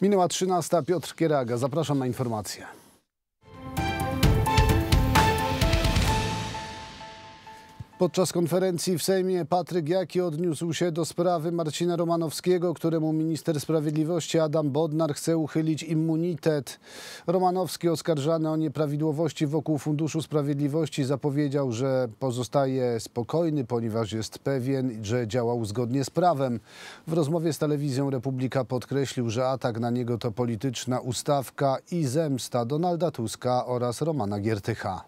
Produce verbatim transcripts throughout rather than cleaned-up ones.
Minęła trzynasta. Piotr Kieraga. Zapraszam na informacje. Podczas konferencji w Sejmie Patryk Jaki odniósł się do sprawy Marcina Romanowskiego, któremu minister sprawiedliwości Adam Bodnar chce uchylić immunitet. Romanowski, oskarżany o nieprawidłowości wokół Funduszu Sprawiedliwości, zapowiedział, że pozostaje spokojny, ponieważ jest pewien, że działał zgodnie z prawem. W rozmowie z telewizją Republika podkreślił, że atak na niego to polityczna ustawka i zemsta Donalda Tuska oraz Romana Giertycha.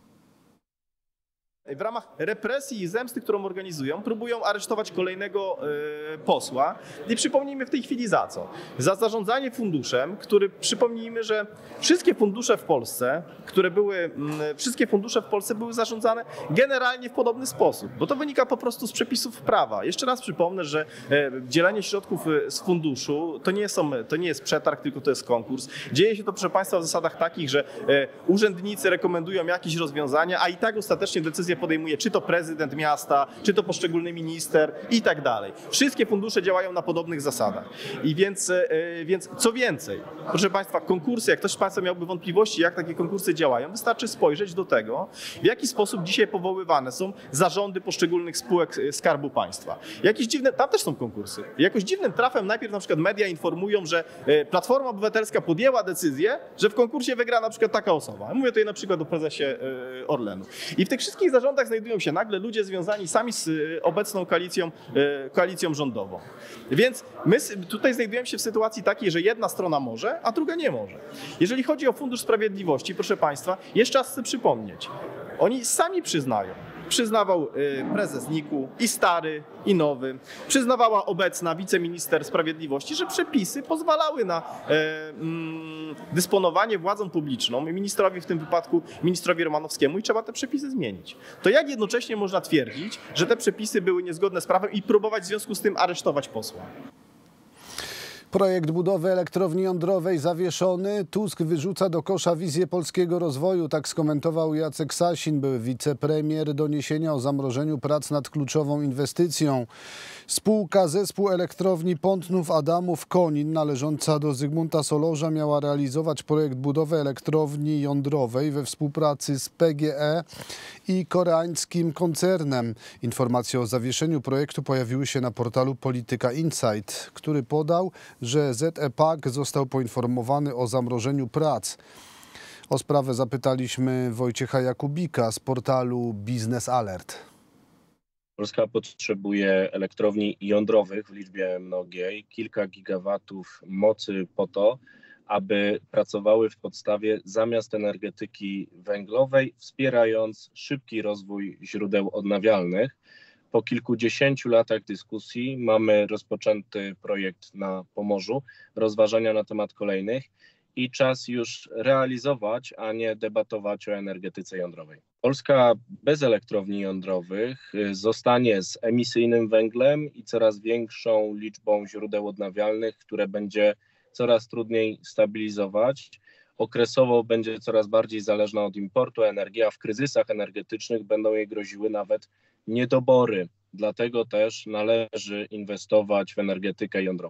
W ramach represji i zemsty, którą organizują, próbują aresztować kolejnego y, posła. I przypomnijmy w tej chwili za co? Za zarządzanie funduszem, który, przypomnijmy, że wszystkie fundusze w Polsce, które były, y, wszystkie fundusze w Polsce były zarządzane generalnie w podobny sposób, bo to wynika po prostu z przepisów prawa. Jeszcze raz przypomnę, że y, dzielenie środków y, z funduszu to nie, są, to nie jest przetarg, tylko to jest konkurs. Dzieje się to, proszę Państwa, w zasadach takich, że y, urzędnicy rekomendują jakieś rozwiązania, a i tak ostatecznie decyzję podejmuje czy to prezydent miasta, czy to poszczególny minister i tak dalej. Wszystkie fundusze działają na podobnych zasadach. I więc, więc co więcej, proszę Państwa, konkursy, jak ktoś z Państwa miałby wątpliwości, jak takie konkursy działają, wystarczy spojrzeć do tego, w jaki sposób dzisiaj powoływane są zarządy poszczególnych spółek Skarbu Państwa. Jakieś dziwne, tam też są konkursy. Jakoś dziwnym trafem najpierw na przykład media informują, że Platforma Obywatelska podjęła decyzję, że w konkursie wygra na przykład taka osoba. Mówię tutaj na przykład o prezesie Orlenu. I w tych wszystkich zarządach znajdują się nagle ludzie związani sami z obecną koalicją, koalicją rządową. Więc my tutaj znajdujemy się w sytuacji takiej, że jedna strona może, a druga nie może. Jeżeli chodzi o Fundusz Sprawiedliwości, proszę Państwa, jeszcze raz chcę przypomnieć. Oni sami przyznają. Przyznawał prezes niku i stary, i nowy. Przyznawała obecna wiceminister sprawiedliwości, że przepisy pozwalały na e, mm, dysponowanie władzą publiczną ministrowi, w tym wypadku ministrowi Romanowskiemu, i trzeba te przepisy zmienić. To jak jednocześnie można twierdzić, że te przepisy były niezgodne z prawem i próbować w związku z tym aresztować posła? Projekt budowy elektrowni jądrowej zawieszony. Tusk wyrzuca do kosza wizję polskiego rozwoju. Tak skomentował Jacek Sasin, były wicepremier, doniesienia o zamrożeniu prac nad kluczową inwestycją. Spółka Zespół Elektrowni Pątnów-Adamów-Konin, należąca do Zygmunta Solorza, miała realizować projekt budowy elektrowni jądrowej we współpracy z P G E i koreańskim koncernem. Informacje o zawieszeniu projektu pojawiły się na portalu Polityka Insight, który podał, że Z E P A K został poinformowany o zamrożeniu prac. O sprawę zapytaliśmy Wojciecha Jakubika z portalu Biznes Alert. Polska potrzebuje elektrowni jądrowych w liczbie mnogiej, kilka gigawatów mocy po to, aby pracowały w podstawie zamiast energetyki węglowej, wspierając szybki rozwój źródeł odnawialnych. Po kilkudziesięciu latach dyskusji mamy rozpoczęty projekt na Pomorzu, rozważania na temat kolejnych i czas już realizować, a nie debatować o energetyce jądrowej. Polska bez elektrowni jądrowych zostanie z emisyjnym węglem i coraz większą liczbą źródeł odnawialnych, które będzie coraz trudniej stabilizować. Okresowo będzie coraz bardziej zależna od importu energii, a w kryzysach energetycznych będą jej groziły nawet niedobory. Dlatego też należy inwestować w energetykę jądrową.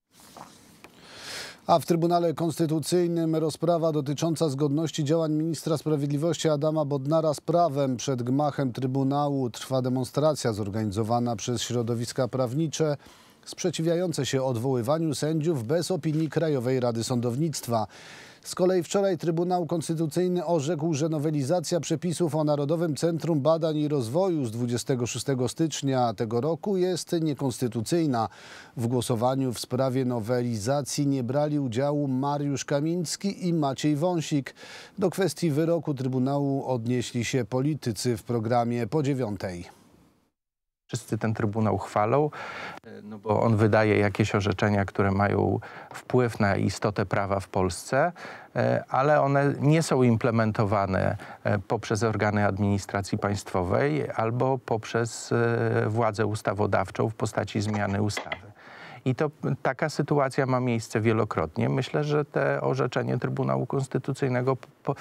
A w Trybunale Konstytucyjnym rozprawa dotycząca zgodności działań ministra sprawiedliwości Adama Bodnara z prawem. Przed gmachem Trybunału trwa demonstracja zorganizowana przez środowiska prawnicze sprzeciwiające się odwoływaniu sędziów bez opinii Krajowej Rady Sądownictwa. Z kolei wczoraj Trybunał Konstytucyjny orzekł, że nowelizacja przepisów o Narodowym Centrum Badań i Rozwoju z dwudziestego szóstego stycznia tego roku jest niekonstytucyjna. W głosowaniu w sprawie nowelizacji nie brali udziału Mariusz Kamiński i Maciej Wąsik. Do kwestii wyroku Trybunału odnieśli się politycy w programie po dziewiątej. Wszyscy ten Trybunał chwalą, no bo on wydaje jakieś orzeczenia, które mają wpływ na istotę prawa w Polsce, ale one nie są implementowane poprzez organy administracji państwowej albo poprzez władzę ustawodawczą w postaci zmiany ustawy. I to taka sytuacja ma miejsce wielokrotnie. Myślę, że te orzeczenie Trybunału Konstytucyjnego, po,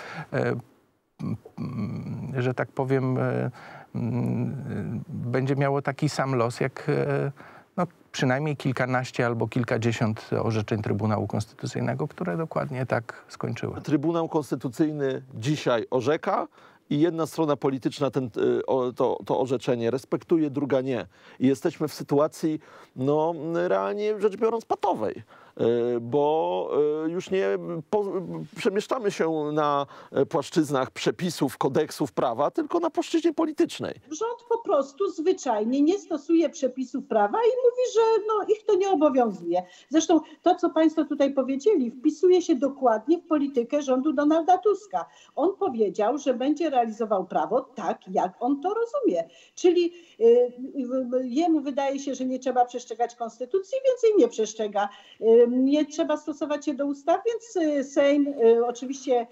że tak powiem, będzie miało taki sam los jak no, przynajmniej kilkanaście albo kilkadziesiąt orzeczeń Trybunału Konstytucyjnego, które dokładnie tak skończyły. Trybunał Konstytucyjny dzisiaj orzeka i jedna strona polityczna ten, to, to orzeczenie respektuje, druga nie. I jesteśmy w sytuacji, no, realnie rzecz biorąc, patowej. Bo już nie po, przemieszczamy się na płaszczyznach przepisów, kodeksów prawa, tylko na płaszczyźnie politycznej. Rząd po prostu zwyczajnie nie stosuje przepisów prawa i mówi, że no, ich to nie obowiązuje. Zresztą to, co państwo tutaj powiedzieli, wpisuje się dokładnie w politykę rządu Donalda Tuska. On powiedział, że będzie realizował prawo tak, jak on to rozumie. Czyli yy, jemu wydaje się, że nie trzeba przestrzegać konstytucji, więc jej nie przestrzega. Yy, Nie trzeba stosować się do ustaw, więc Sejm y, oczywiście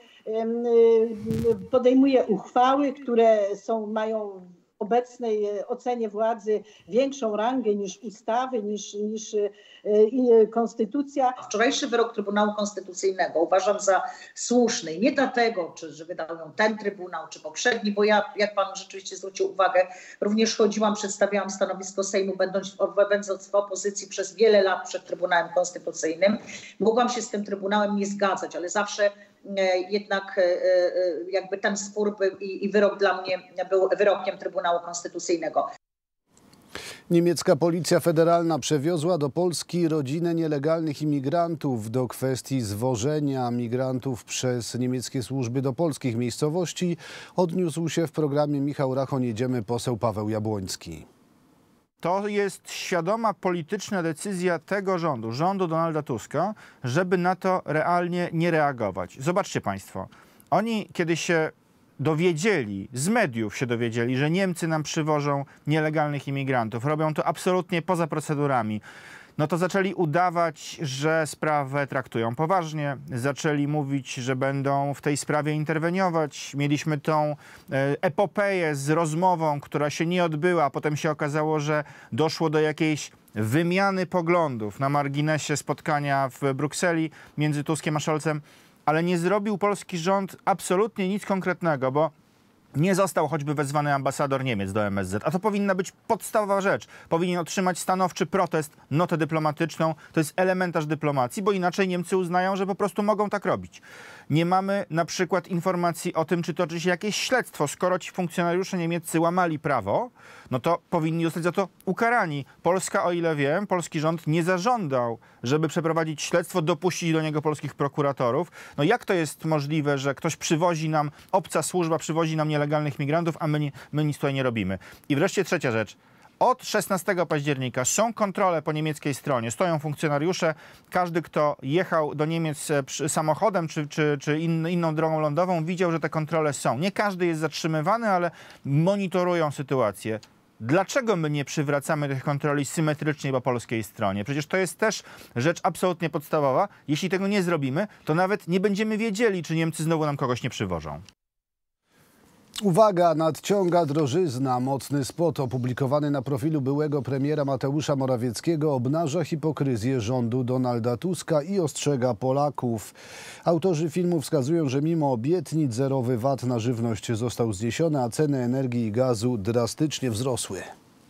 y, podejmuje uchwały, które są, mają w obecnej ocenie władzy większą rangę niż ustawy, niż, niż y, y, konstytucja. Wczorajszy wyrok Trybunału Konstytucyjnego uważam za słuszny. Nie dlatego, czy, że wydał ją ten Trybunał, czy poprzedni, bo ja, jak pan rzeczywiście zwrócił uwagę, również chodziłam, przedstawiałam stanowisko Sejmu, będąc, będąc w opozycji przez wiele lat przed Trybunałem Konstytucyjnym. Mogłam się z tym Trybunałem nie zgadzać, ale zawsze jednak jakby ten spór był i, i wyrok dla mnie był wyrokiem Trybunału Konstytucyjnego. Niemiecka Policja Federalna przewiozła do Polski rodzinę nielegalnych imigrantów. Do kwestii zwożenia migrantów przez niemieckie służby do polskich miejscowości odniósł się w programie Michał Rachon Jedziemy poseł Paweł Jabłoński. To jest świadoma polityczna decyzja tego rządu, rządu Donalda Tuska, żeby na to realnie nie reagować. Zobaczcie państwo, oni kiedy się dowiedzieli, z mediów się dowiedzieli, że Niemcy nam przywożą nielegalnych imigrantów, robią to absolutnie poza procedurami, no to zaczęli udawać, że sprawę traktują poważnie. Zaczęli mówić, że będą w tej sprawie interweniować. Mieliśmy tą epopeję z rozmową, która się nie odbyła, a potem się okazało, że doszło do jakiejś wymiany poglądów na marginesie spotkania w Brukseli między Tuskiem a Scholzem, ale nie zrobił polski rząd absolutnie nic konkretnego, bo nie został choćby wezwany ambasador Niemiec do M S Z, a to powinna być podstawowa rzecz. Powinien otrzymać stanowczy protest, notę dyplomatyczną. To jest elementarz dyplomacji, bo inaczej Niemcy uznają, że po prostu mogą tak robić. Nie mamy na przykład informacji o tym, czy toczy się jakieś śledztwo. Skoro ci funkcjonariusze niemieccy łamali prawo, no to powinni zostać za to ukarani. Polska, o ile wiem, polski rząd nie zażądał, żeby przeprowadzić śledztwo, dopuścić do niego polskich prokuratorów. No jak to jest możliwe, że ktoś przywozi nam, obca służba przywozi nam nielegalnych migrantów, a my, nie, my nic tutaj nie robimy? I wreszcie trzecia rzecz. Od szesnastego października są kontrole po niemieckiej stronie, stoją funkcjonariusze. Każdy, kto jechał do Niemiec samochodem czy, czy, czy in, inną drogą lądową, widział, że te kontrole są. Nie każdy jest zatrzymywany, ale monitorują sytuację. Dlaczego my nie przywracamy tych kontroli symetrycznie po polskiej stronie? Przecież to jest też rzecz absolutnie podstawowa. Jeśli tego nie zrobimy, to nawet nie będziemy wiedzieli, czy Niemcy znowu nam kogoś nie przywożą. Uwaga, nadciąga drożyzna. Mocny spot opublikowany na profilu byłego premiera Mateusza Morawieckiego obnaża hipokryzję rządu Donalda Tuska i ostrzega Polaków. Autorzy filmu wskazują, że mimo obietnic zerowy V A T na żywność został zniesiony, a ceny energii i gazu drastycznie wzrosły.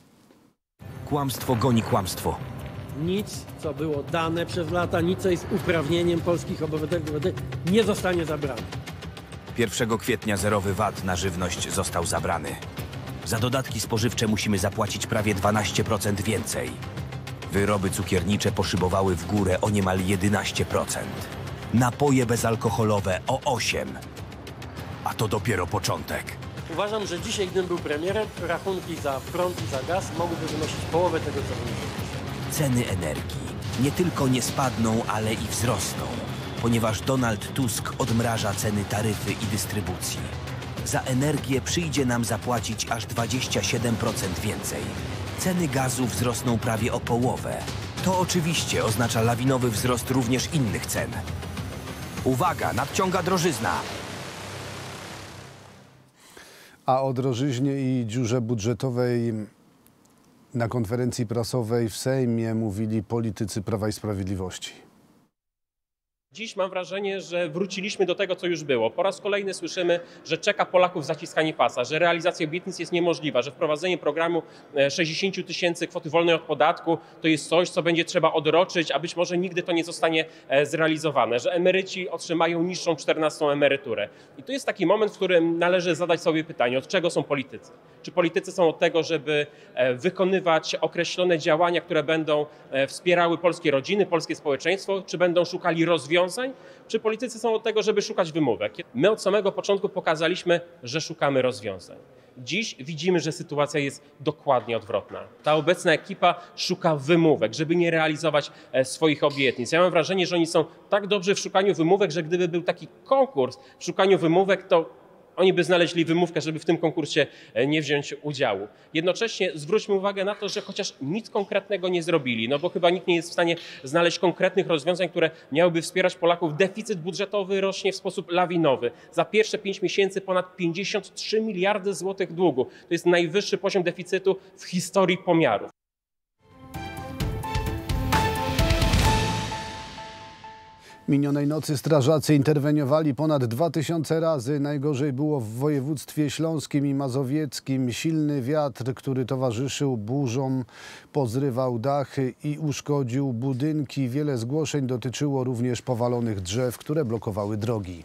Kłamstwo goni kłamstwo. Nic, co było dane przez lata, nic, co jest uprawnieniem polskich obywateli, nie zostanie zabrane. pierwszego kwietnia zerowy V A T na żywność został zabrany. Za dodatki spożywcze musimy zapłacić prawie dwanaście procent więcej. Wyroby cukiernicze poszybowały w górę o niemal jedenaście procent. Napoje bezalkoholowe o osiem procent. A to dopiero początek. Uważam, że dzisiaj, gdybym był premierem, rachunki za prąd i za gaz mogłyby wynosić połowę tego, co wynosi. Ceny energii nie tylko nie spadną, ale i wzrosną, ponieważ Donald Tusk odmraża ceny taryfy i dystrybucji. Za energię przyjdzie nam zapłacić aż dwadzieścia siedem procent więcej. Ceny gazu wzrosną prawie o połowę. To oczywiście oznacza lawinowy wzrost również innych cen. Uwaga, nadciąga drożyzna! A o drożyźnie i dziurze budżetowej na konferencji prasowej w Sejmie mówili politycy Prawa i Sprawiedliwości. Dziś mam wrażenie, że wróciliśmy do tego, co już było. Po raz kolejny słyszymy, że czeka Polaków zaciskanie pasa, że realizacja obietnic jest niemożliwa, że wprowadzenie programu sześćdziesiąt tysięcy kwoty wolnej od podatku to jest coś, co będzie trzeba odroczyć, a być może nigdy to nie zostanie zrealizowane, że emeryci otrzymają niższą czternastą emeryturę. I to jest taki moment, w którym należy zadać sobie pytanie, od czego są politycy? Czy politycy są od tego, żeby wykonywać określone działania, które będą wspierały polskie rodziny, polskie społeczeństwo, czy będą szukali rozwiązań, czy politycy są od tego, żeby szukać wymówek? My od samego początku pokazaliśmy, że szukamy rozwiązań. Dziś widzimy, że sytuacja jest dokładnie odwrotna. Ta obecna ekipa szuka wymówek, żeby nie realizować swoich obietnic. Ja mam wrażenie, że oni są tak dobrzy w szukaniu wymówek, że gdyby był taki konkurs w szukaniu wymówek, to oni by znaleźli wymówkę, żeby w tym konkursie nie wziąć udziału. Jednocześnie zwróćmy uwagę na to, że chociaż nic konkretnego nie zrobili, no bo chyba nikt nie jest w stanie znaleźć konkretnych rozwiązań, które miałyby wspierać Polaków. Deficyt budżetowy rośnie w sposób lawinowy. Za pierwsze pięć miesięcy ponad pięćdziesiąt trzy miliardy złotych długu. To jest najwyższy poziom deficytu w historii pomiarów. Minionej nocy strażacy interweniowali ponad dwa tysiące razy. Najgorzej było w województwie śląskim i mazowieckim. Silny wiatr, który towarzyszył burzom, pozrywał dachy i uszkodził budynki. Wiele zgłoszeń dotyczyło również powalonych drzew, które blokowały drogi.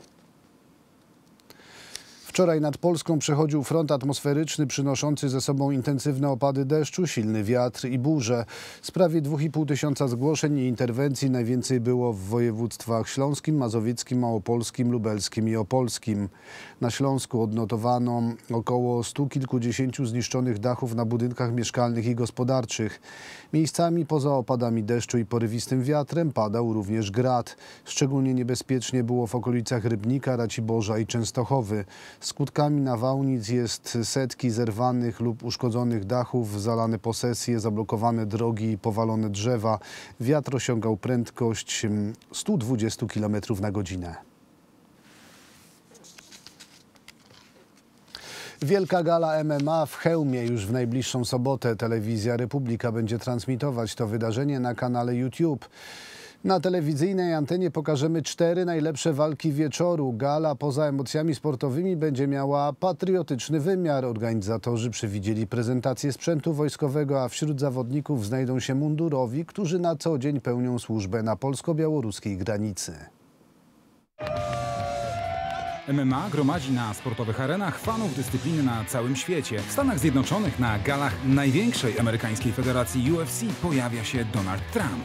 Wczoraj nad Polską przechodził front atmosferyczny przynoszący ze sobą intensywne opady deszczu, silny wiatr i burze. Z prawie dwa i pół tysiąca zgłoszeń i interwencji najwięcej było w województwach śląskim, mazowieckim, małopolskim, lubelskim i opolskim. Na Śląsku odnotowano około stu kilkudziesięciu zniszczonych dachów na budynkach mieszkalnych i gospodarczych. Miejscami poza opadami deszczu i porywistym wiatrem padał również grad. Szczególnie niebezpiecznie było w okolicach Rybnika, Raciborza i Częstochowy. Skutkami nawałnic jest setki zerwanych lub uszkodzonych dachów, zalane posesje, zablokowane drogi i powalone drzewa. Wiatr osiągał prędkość stu dwudziestu kilometrów na godzinę. Wielka gala M M A w Chełmie już w najbliższą sobotę. Telewizja Republika będzie transmitować to wydarzenie na kanale YouTube. Na telewizyjnej antenie pokażemy cztery najlepsze walki wieczoru. Gala poza emocjami sportowymi będzie miała patriotyczny wymiar. Organizatorzy przewidzieli prezentację sprzętu wojskowego, a wśród zawodników znajdą się mundurowi, którzy na co dzień pełnią służbę na polsko-białoruskiej granicy. M M A gromadzi na sportowych arenach fanów dyscypliny na całym świecie. W Stanach Zjednoczonych na galach największej amerykańskiej federacji U F C pojawia się Donald Trump.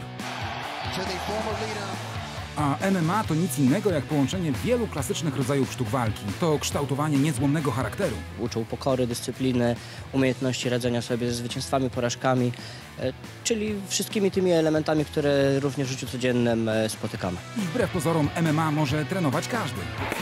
A M M A to nic innego jak połączenie wielu klasycznych rodzajów sztuk walki. To kształtowanie niezłomnego charakteru. Uczą pokory, dyscypliny, umiejętności radzenia sobie ze zwycięstwami, porażkami, czyli wszystkimi tymi elementami, które również w życiu codziennym spotykamy. I wbrew pozorom M M A może trenować każdy.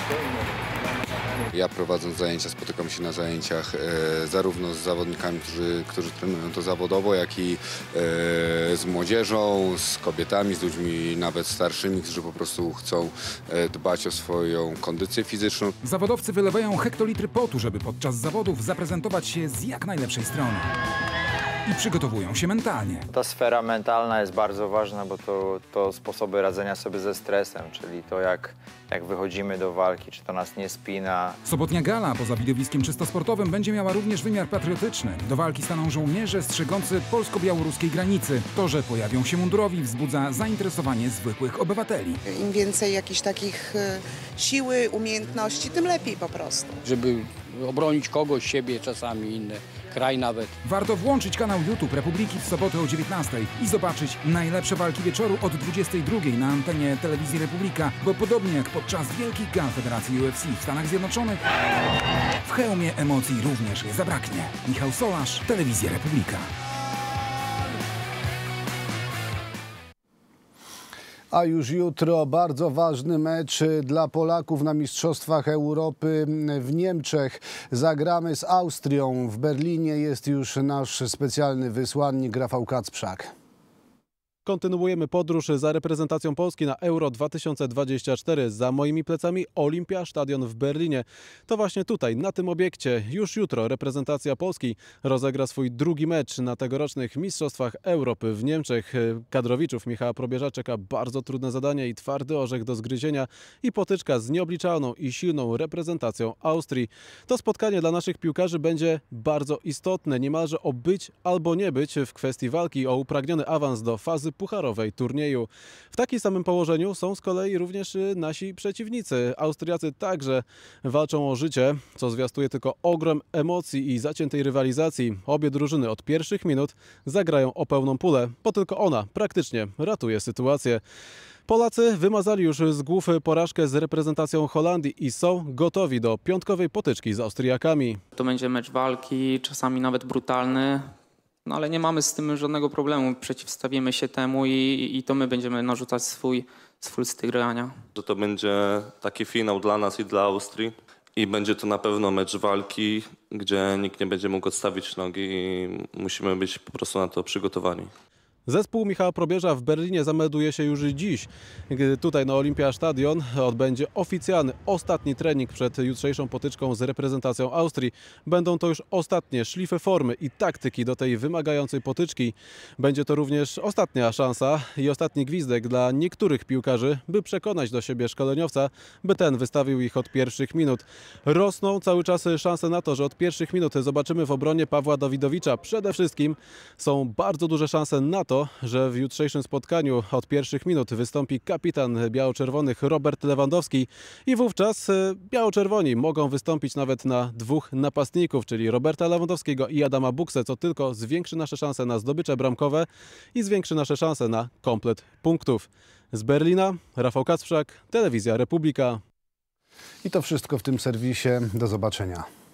Ja prowadząc zajęcia spotykam się na zajęciach e, zarówno z zawodnikami, którzy, którzy trenują to zawodowo, jak i e, z młodzieżą, z kobietami, z ludźmi nawet starszymi, którzy po prostu chcą e, dbać o swoją kondycję fizyczną. Zawodowcy wylewają hektolitry potu, żeby podczas zawodów zaprezentować się z jak najlepszej strony. I przygotowują się mentalnie. Ta sfera mentalna jest bardzo ważna, bo to, to sposoby radzenia sobie ze stresem, czyli to jak, jak wychodzimy do walki, czy to nas nie spina. Sobotnia gala poza widowiskiem czysto sportowym będzie miała również wymiar patriotyczny. Do walki staną żołnierze strzegący polsko-białoruskiej granicy. To, że pojawią się mundurowi, wzbudza zainteresowanie zwykłych obywateli. Im więcej jakichś takich siły, umiejętności, tym lepiej po prostu. Żeby obronić kogoś, siebie, czasami inny kraj nawet. Warto włączyć kanał YouTube Republiki w sobotę o dziewiętnastej i zobaczyć najlepsze walki wieczoru od dwudziestej drugiej na antenie Telewizji Republika, bo podobnie jak podczas wielkich gal Federacji U F C w Stanach Zjednoczonych, w Chełmie emocji również nie zabraknie. Michał Solarz, Telewizja Republika. A już jutro bardzo ważny mecz dla Polaków na Mistrzostwach Europy w Niemczech. Zagramy z Austrią. W Berlinie jest już nasz specjalny wysłannik Rafał Kacprzak. kontynuujemy podróż za reprezentacją Polski na Euro dwa tysiące dwadzieścia cztery. Za moimi plecami Olimpia, stadion w Berlinie. To właśnie tutaj, na tym obiekcie, już jutro reprezentacja Polski rozegra swój drugi mecz na tegorocznych Mistrzostwach Europy w Niemczech. Kadrowiczów Michała Probierza czeka bardzo trudne zadanie i twardy orzech do zgryzienia i potyczka z nieobliczalną i silną reprezentacją Austrii. To spotkanie dla naszych piłkarzy będzie bardzo istotne, niemalże o być albo nie być w kwestii walki o upragniony awans do fazy pucharowej turnieju. W takim samym położeniu są z kolei również nasi przeciwnicy. Austriacy także walczą o życie, co zwiastuje tylko ogrom emocji i zaciętej rywalizacji. Obie drużyny od pierwszych minut zagrają o pełną pulę, bo tylko ona praktycznie ratuje sytuację. Polacy wymazali już z głów porażkę z reprezentacją Holandii i są gotowi do piątkowej potyczki z Austriakami. To będzie mecz walki, czasami nawet brutalny, no ale nie mamy z tym żadnego problemu. Przeciwstawimy się temu i, i to my będziemy narzucać swój, swój styl grania. Że to będzie taki finał dla nas i dla Austrii i będzie to na pewno mecz walki, gdzie nikt nie będzie mógł odstawić nogi i musimy być po prostu na to przygotowani. Zespół Michała Probierza w Berlinie zamelduje się już dziś. Tutaj na Olimpia Stadion odbędzie oficjalny ostatni trening przed jutrzejszą potyczką z reprezentacją Austrii. Będą to już ostatnie szlify formy i taktyki do tej wymagającej potyczki. Będzie to również ostatnia szansa i ostatni gwizdek dla niektórych piłkarzy, by przekonać do siebie szkoleniowca, by ten wystawił ich od pierwszych minut. Rosną cały czas szanse na to, że od pierwszych minut zobaczymy w obronie Pawła Dawidowicza. Przede wszystkim są bardzo duże szanse na to, że w jutrzejszym spotkaniu od pierwszych minut wystąpi kapitan biało-czerwonych Robert Lewandowski i wówczas biało-czerwoni mogą wystąpić nawet na dwóch napastników, czyli Roberta Lewandowskiego i Adama Buksę, co tylko zwiększy nasze szanse na zdobycze bramkowe i zwiększy nasze szanse na komplet punktów. Z Berlina Rafał Kacprzak, Telewizja Republika. I to wszystko w tym serwisie. Do zobaczenia.